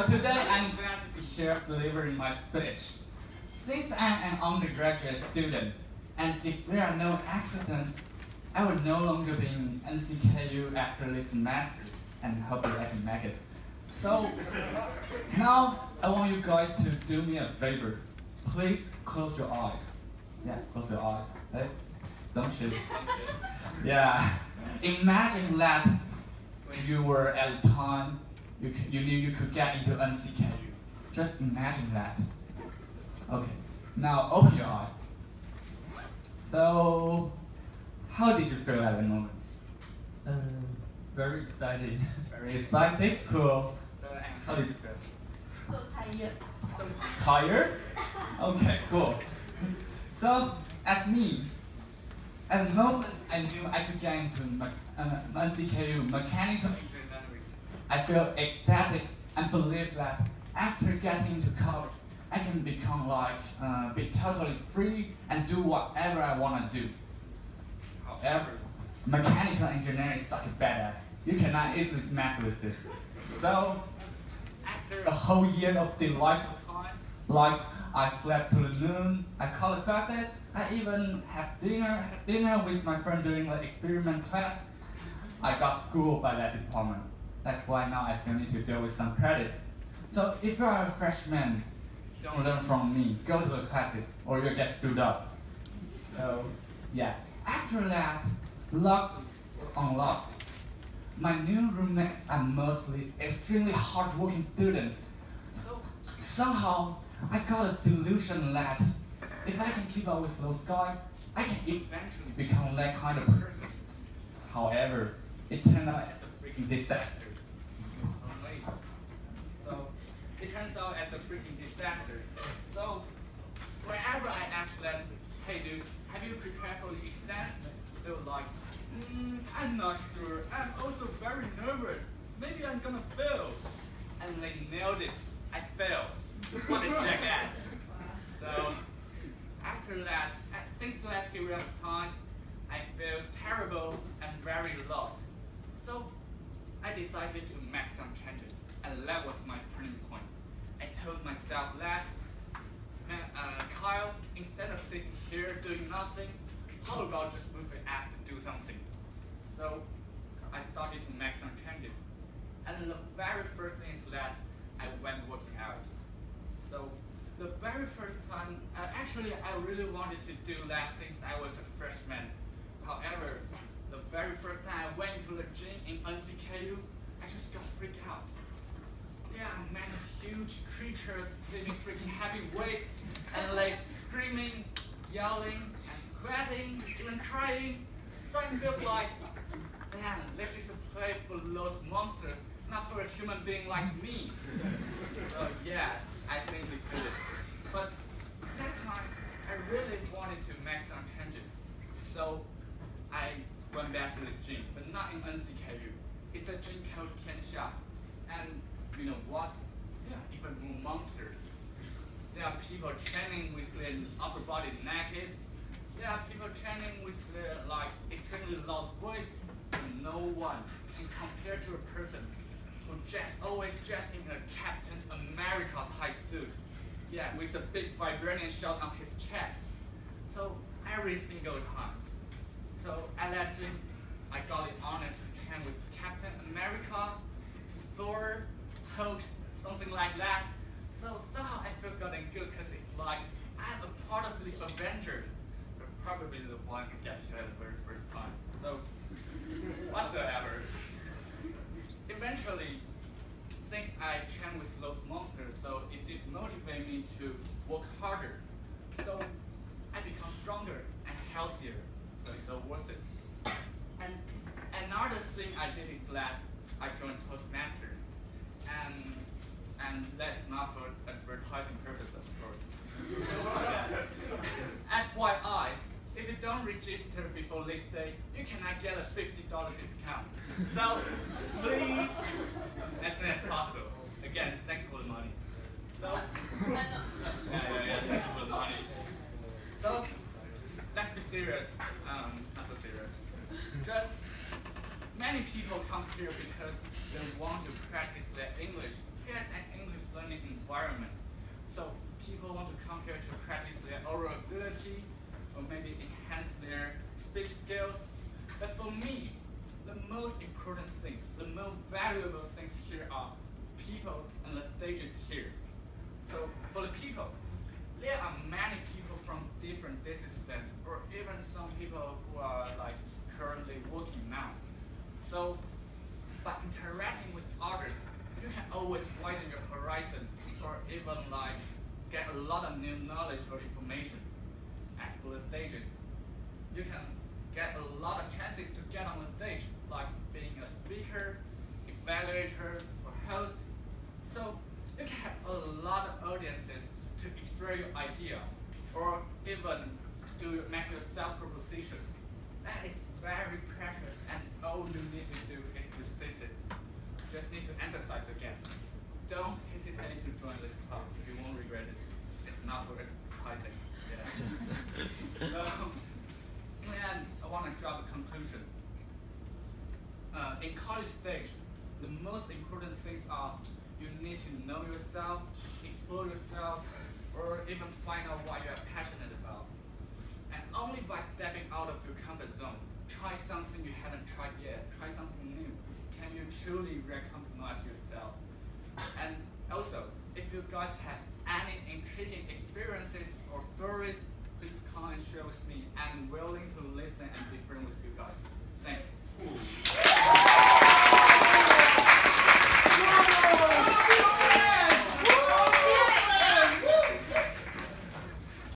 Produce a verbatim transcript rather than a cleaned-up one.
Today I'm glad to be here delivering my speech. Since I'm an undergraduate student, and if there are no accidents, I will no longer be in N C K U after this semester, and hopefully I can make it. So, now I want you guys to do me a favor. Please close your eyes. Yeah, close your eyes. Hey, don't you? Yeah. Imagine that when you were at the time, you, you knew you could get into N C K U. Just imagine that. Okay, now open your eyes. So, how did you feel at the moment? Uh, very excited. Very excited? Cool. How did you feel? So tired. So tired? Okay, cool. So, as me, at the moment I knew I could get into uh, N C K U mechanical engineering, I feel ecstatic and believe that after getting into college, I can become like, uh, be totally free and do whatever I want to do. However, mechanical engineering is such a badass. You cannot easily mess with it. So, after a whole year of delightful times, like I slept to the noon, I called classes, I even had dinner, had dinner with my friend during the experiment class. I got schooled by that department. That's why now I still need to deal with some credits. So if you are a freshman, don't learn from me. Go to the classes or you'll get screwed up. So yeah. After that, luck on luck. My new roommates are mostly extremely hardworking students. So somehow I got a delusion that if I can keep up with those guys, I can eventually become that kind of person. However, it turned out as a freaking disaster. So it turns out as a freaking disaster. So whenever I ask them, hey dude, have you prepared for the exams? They were like, mm, I'm not sure. I'm also very nervous. Maybe I'm gonna fail. And they nailed it. I failed. What a jackass. So after that, at since that period of time, I felt terrible and very lost. So I decided to make some changes, and that was my turning point. I told myself that, man, uh, Kyle, instead of sitting here doing nothing, how about just move your ass to do something? So I started to make some changes. And the very first thing is that I went working out. So the very first time, uh, actually I really wanted to do that since I was a freshman. However, the very first time I went to the gym in N C K U, I just got freaked out. There are many huge creatures lifting freaking heavy weights and like screaming, yelling, and sweating, even crying. So I feel like, man, this is a play for those monsters, not for a human being like me. So yes, I think we could. But that time, I really wanted to make some changes. So I went back to the gym, but not in N C K U. It's a gym called Kensha. And you know what? There are even more monsters. There are people training with their upper body naked. There are people training with their like extremely loud voice. And no one can compare to a person who just always dressed in a Captain America type suit. Yeah, with a big vibranium shot on his chest. So every single time. So at that gym, I got the honor to train with Captain America, Thor, Hulk, something like that. So somehow I feel good and good because it's like I'm a part of the Avengers. But probably the one who gets here the very first time. So whatsoever. Eventually, since I trained with those monsters, so it did motivate me to work harder. So I become stronger and healthier. So it's so worth it. And another thing I did is that I joined Toastmasters. And and that's not for advertising purposes, of course. F Y I, if you don't register before this day, you cannot get a fifty dollar discount. So please, as soon as possible. Again, thanks for the money. So yeah, yeah, yeah, thanks for the money. So let's be serious. Um, not so serious. Just many people come here because they want to practice their English. Here's an English maybe enhance their speech skills. But for me, the most important things, the most valuable things here are people and the stages here. So for the people, there are many people from different disciplines, or even some people who are like currently working now. So by interacting with others, you can always widen your horizon, or even like get a lot of new knowledge or information. As for the stages, you can get a lot of chances to get on the stage, like being a speaker, evaluator, or host. So you can have a lot of audiences to express your idea, or even to make your self-proposition. That is very precious, and all you need to do is to seize it. Just need to emphasize again. Don't hesitate to join this club. You won't regret it. It's not for Pisces. Yeah. So, and I want to draw the conclusion. Uh, in college stage, the most important things are you need to know yourself, explore yourself, or even find out what you are passionate about. And only by stepping out of your comfort zone, try something you haven't tried yet, try something new, can you truly recognize yourself. And also, if you guys have any intriguing experiences or stories, please come and share with me, and we'll